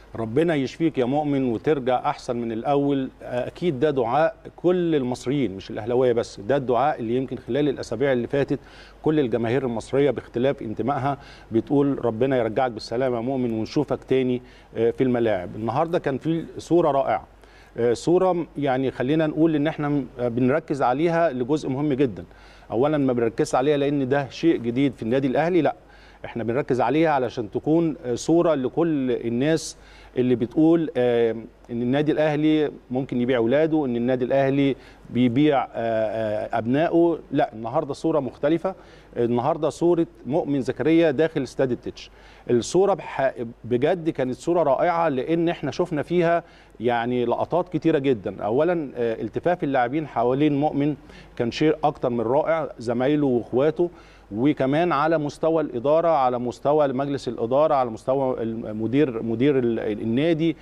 ربنا يشفيك يا مؤمن وترجع احسن من الاول. اكيد ده دعاء كل المصريين مش الاهلاويه بس، ده الدعاء اللي يمكن خلال الاسابيع اللي فاتت كل الجماهير المصريه باختلاف انتمائها بتقول ربنا يرجعك بالسلامه يا مؤمن ونشوفك تاني في الملاعب. النهارده كان في صوره رائعه، صوره يعني خلينا نقول ان احنا بنركز عليها لجزء مهم جدا. اولا ما بنركز عليها لان ده شيء جديد في النادي الاهلي، لا احنا بنركز عليها علشان تكون صوره لكل الناس اللي بتقول ان النادي الاهلي ممكن يبيع اولاده، ان النادي الاهلي بيبيع ابنائه. لا، النهارده صوره مختلفه. النهارده صوره مؤمن زكريا داخل استاد التتش. الصوره بجد كانت صوره رائعه لان احنا شفنا فيها يعني لقطات كتيره جدا. اولا التفاف اللاعبين حوالين مؤمن كان شيء اكتر من رائع، زمايله واخواته، وكمان على مستوى الاداره، على مستوى مجلس الاداره، على مستوى مدير النادي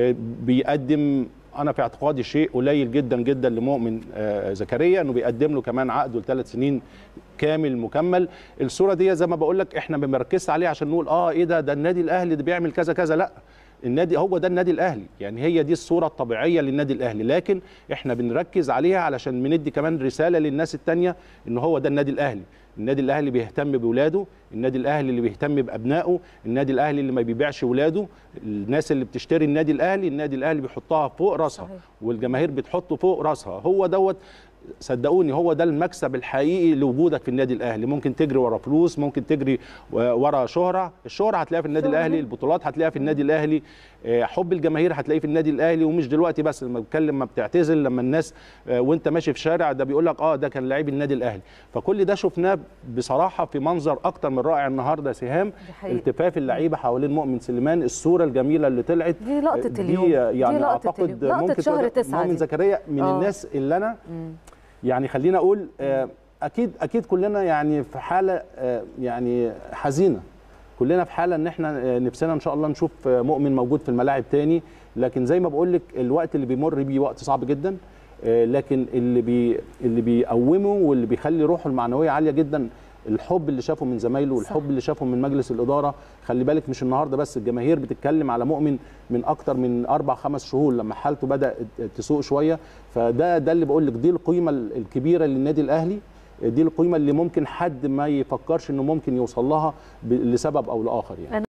بيقدم انا في اعتقادي شيء قليل جدا جدا لمؤمن زكريا، انه بيقدم له كمان عقده ل3 سنين كامل مكمل. الصوره دي زي ما بقول لك احنا ما بنركزش عليها عشان نقول ايه ده النادي الاهلي ده بيعمل كذا كذا، لا، النادي هو ده النادي الاهلي، يعني هي دي الصوره الطبيعيه للنادي الاهلي، لكن احنا بنركز عليها علشان بندي كمان رساله للناس الثانيه ان هو ده النادي الاهلي. النادي الاهلي بيهتم باولاده، النادي الاهلي اللي بيهتم بابنائه، النادي الاهلي اللي ما بيبيعش اولاده. الناس اللي بتشتري النادي الاهلي بيحطها فوق راسها، والجماهير بتحطه فوق راسها. هو دوت صدقوني هو ده المكسب الحقيقي لوجودك في النادي الاهلي. ممكن تجري ورا فلوس، ممكن تجري ورا شهره، الشهره هتلاقيها في النادي الاهلي، البطولات هتلاقيها في النادي الاهلي، حب الجماهير هتلاقيه في النادي الاهلي. ومش دلوقتي بس، لما بتكلم ما بتعتزل، لما الناس وانت ماشي في شارع ده بيقول لك ده كان لعيب النادي الاهلي. فكل ده شفناه بصراحه في منظر اكتر من رائع النهارده. سهام التفاف اللعيبه حوالين مؤمن سليمان، الصوره الجميله اللي طلعت دي لقطه اليوم، يعني اعتقد ممكن شهر 9 مؤمن زكريا من الناس اللي انا يعني خلينا اقول اكيد كلنا يعني في حاله يعني حزينه، كلنا في حاله ان احنا نفسنا ان شاء الله نشوف مؤمن موجود في الملاعب تاني. لكن زي ما بقول لك الوقت اللي بيمر بيه وقت صعب جدا، لكن اللي بيقومه واللي بيخلي روحه المعنويه عاليه جدا الحب اللي شافه من زمايله والحب اللي شافه من مجلس الاداره. خلي بالك مش النهارده بس، الجماهير بتتكلم على مؤمن من اكتر من 4-5 شهور لما حالته بدات تسوء شويه. فده اللي بقول لك، دي القيمه الكبيره للنادي الاهلي، دي القيمه اللي ممكن حد ما يفكرش انه ممكن يوصل لها لسبب او لاخر يعني.